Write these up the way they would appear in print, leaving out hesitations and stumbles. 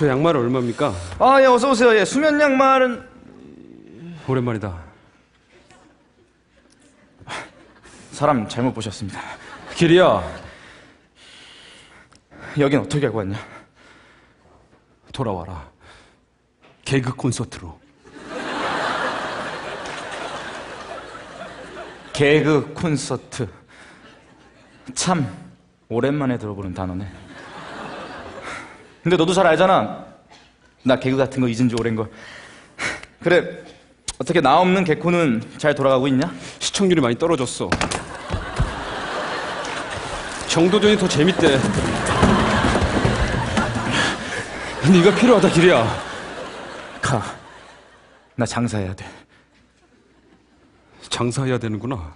저 양말은 얼마입니까? 아, 예, 어서 오세요. 예, 수면 양말은 오랜만이다. 사람 잘못 보셨습니다. 길이야. 여긴 어떻게 알고 왔냐? 돌아와라. 개그 콘서트로. 개그 콘서트. 참 오랜만에 들어보는 단어네. 근데 너도 잘 알잖아. 나 개그 같은 거 잊은 지 오랜 거. 그래, 어떻게 나 없는 개코는 잘 돌아가고 있냐? 시청률이 많이 떨어졌어. 정도전이 더 재밌대. 네가 필요하다, 길이야. 가. 나 장사해야 돼. 장사해야 되는구나.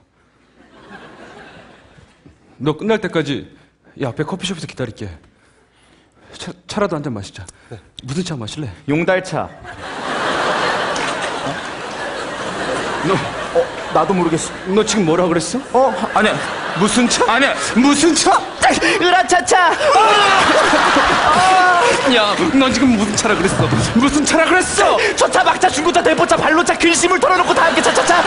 너 끝날 때까지 이 앞에 커피숍에서 기다릴게. 차라도 한 잔 마시자. 네. 무슨 차 마실래? 용달차. 나도 모르겠어. 너 지금 뭐라 그랬어? 아니야. 무슨 차? 아니야. 무슨 차? 으라차차. 야, 너 지금 무슨 차라 그랬어? 무슨 차라 그랬어? 초차, 막차, 중고차, 대포차, 발로차, 글씨물 털어놓고 다 함께 차차차.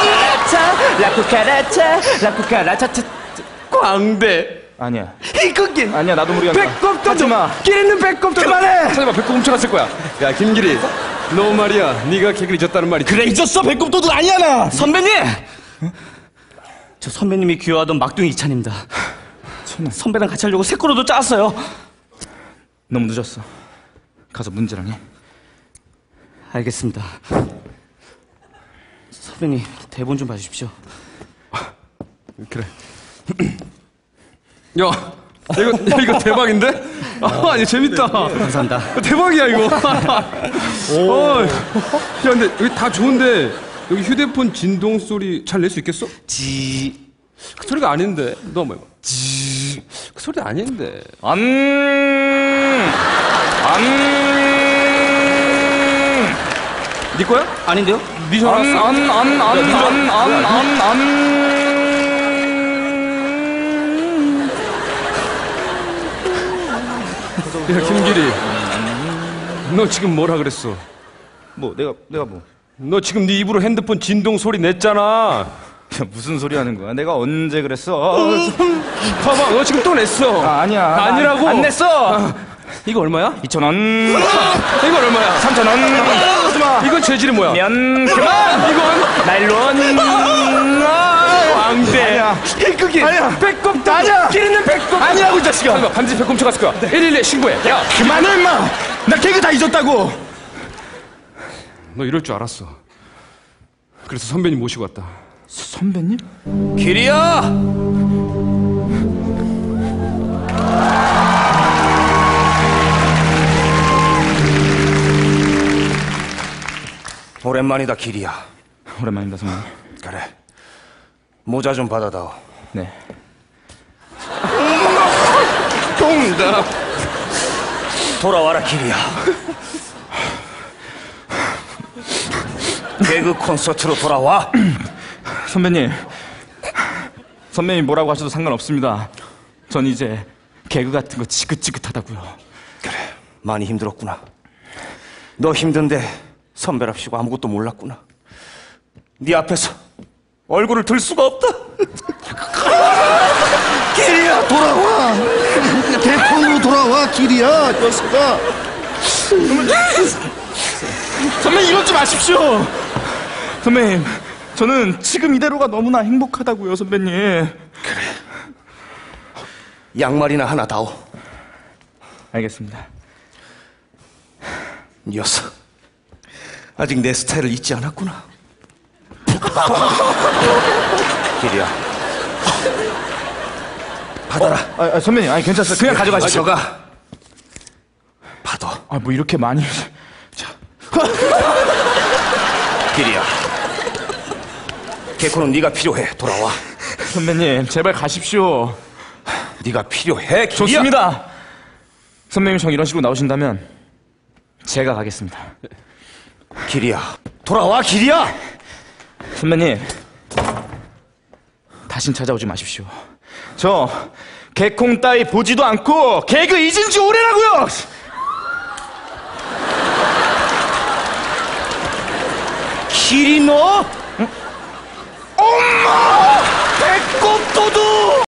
라쿠카라차, 라쿠카라차차. 광대. 아니야. 이거긴. 아니야, 나도 모르겠다. 배꼽 떠. 하지마. 끼리는 배꼽 떠. 그만해. 찾아봐, 배꼽 훔쳐갔을 거야. 야, 김길이. 너 말이야. 네가 개그를 잊었다는 말이지. 그래, 잊었어. 배꼽 도둑 아니야, 나. 선배님. 저 선배님이 귀여워하던 막둥이 이찬입니다. 선배랑 같이 하려고 새꼬로도 짰어요. 너무 늦었어. 가서 문제랑 해. 알겠습니다. 선배님, 대본 좀 봐주십시오. 그래. 야, 이거 대박인데? 아니, 재밌다. 감사합니다. 대박이야, 이거. 야, 근데 여기 다 좋은데 여기 휴대폰 진동 소리 잘 낼 수 있겠어? 그 소리가 아닌데. 너 한번 해봐. 그 소리 아닌데. 네 거야? 아닌데요? 네 전화 왔어? 야, 김길이. 너 지금 뭐라 그랬어? 뭐, 내가 뭐. 너 지금 네 입으로 핸드폰 진동 소리 냈잖아. 야, 무슨 소리 하는 거야? 내가 언제 그랬어? 봐봐, 너 지금 또 냈어. 아니야. 아니라고. 안 냈어. 이거 얼마야? 2,000원. 이거 얼마야? 3,000원. 하지마. 이건 재질이 뭐야? 면 그만. 이건 나일론. 왕대. 아니야. 그게 아니야. 배꼽 아니야. 끼리는 배꼽. 아니라고, 이 자식아. 잠깐만, 반드시 배꼽 훔쳐갔을 거야. 112에 신고해. 야, 그만해, 임마. 나 개그 다 잊었다고. 너 이럴 줄 알았어. 그래서 선배님 모시고 왔다. 선배님? 길이야! 오랜만이다, 길이야. 오랜만입니다, 선배님. 그래. 모자 좀 받아다오. 네. 동다. 돌아와라, 길이야. 개그 콘서트로 돌아와. 선배님 뭐라고 하셔도 상관없습니다. 전 이제 개그 같은 거 지긋지긋하다고요. 그래, 많이 힘들었구나. 너 힘든데 선배랍시고 아무것도 몰랐구나. 네 앞에서 얼굴을 들 수가 없다. 길이야, 돌아와. 개콘으로 돌아와, 길이야, 녀석아. 선배님, 이러지 마십시오. 선배님, 저는 지금 이대로가 너무나 행복하다고요, 선배님. 양말이나 하나 다오. 알겠습니다. 녀석, 아직 내 스타일을 잊지 않았구나. 길이야, 받아라. 선배님, 아니 괜찮았어요. 그냥 가져가시죠. 가져가. 받아. 뭐 이렇게 많이. 길이야, 개코는 네가 필요해. 돌아와. 선배님, 제발 가십시오. 네가 필요해. 길이야. 좋습니다. 선배님, 정 이런 식으로 나오신다면 제가 가겠습니다. 길이야, 돌아와. 길이야. 선배님, 다신 찾아오지 마십시오. 저 개콩 따위 보지도 않고 개그 잊은 지 오래라고요. 길이 너